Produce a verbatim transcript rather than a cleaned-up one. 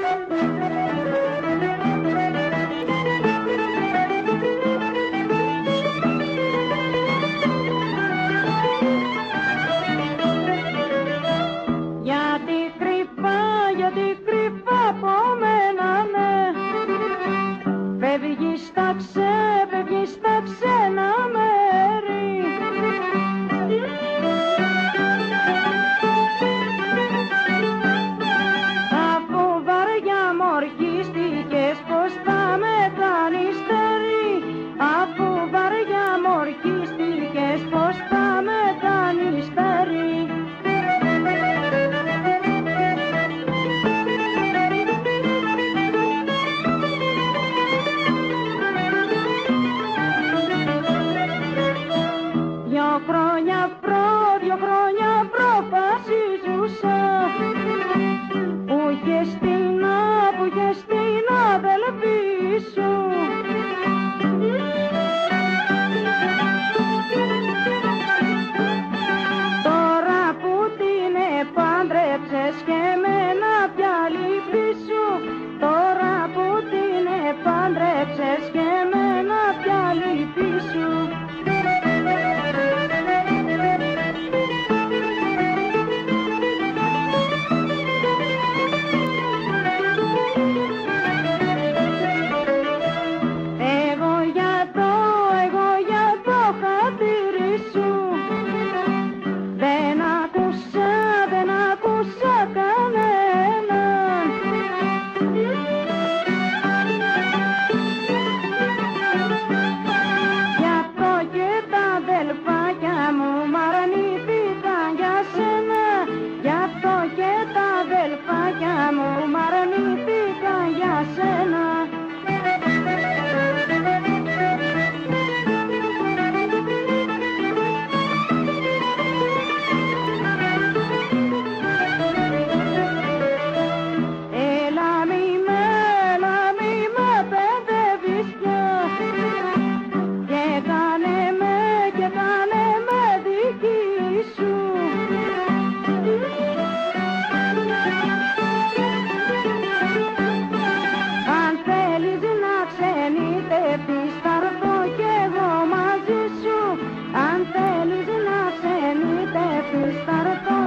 Φεύγεις στα ξέ, φεύγεις στα ξένα μέρη. Αφού βαριά μ' ορκίστηκες, πως θα μετανυστερεί. Αφού βαριά μ' ορκίστηκες, πως θα μετανυστερεί. Δυο χρόνια προ, δυο χρόνια προ φασίζουσα, που είχες την, που είχες την αδελφή σου. Τώρα που την επάντρεψες και εμένα πια λυπή σου. Τώρα που την επάντρεψες και εμένα πια λυπή σου. Δεν άκουσα, δεν άκουσα κανέναν. Γι' αυτό και τα αδελφάκια μου μ' αρνήθηκαν για σένα. Γι' αυτό και τα αδελφάκια μου μ' αρνήθηκαν για σένα. Αν θέλεις να ξενιτευτείς, θα έρθω κι εγώ μαζί σου. Αν θέλεις να ξενιτευτείς, θα έρθω